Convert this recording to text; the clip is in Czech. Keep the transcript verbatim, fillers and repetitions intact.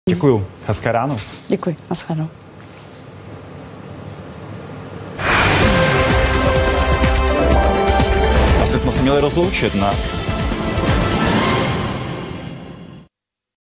Děkuju. Hezké ráno. Děkuji. Naschledanou. Asi jsme se měli rozloučit, ne?